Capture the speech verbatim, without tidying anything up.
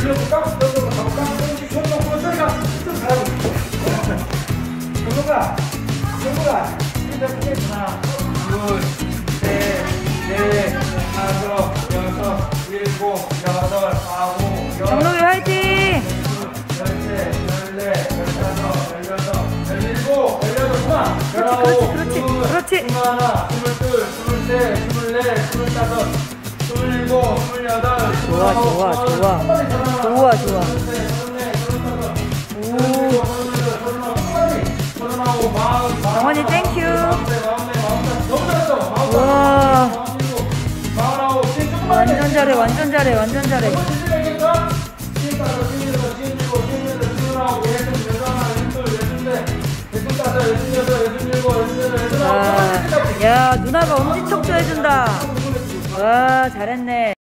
들어볼까? 들어볼까? 가볼까? 손 놓고 저리가 좀 잘하고 있어. 정도가 정도가 하나 둘셋넷 다섯 여섯 일곱 여덟 아홉 열 정록이 화이팅! 열세 열네 열다섯 열여섯 열일곱 열여덟 그만 열아홉 그렇지 그렇지 스물하나 스물둘 스물셋 스물넷 스물다섯 스물일곱 스물여덟 좋아 좋아 좋아 좋아 좋아 정원이 땡큐. 우와 완전 잘해 완전 잘해 완전 잘해. 와, 야 누나가 엄지척도 해준다. 와 잘했네.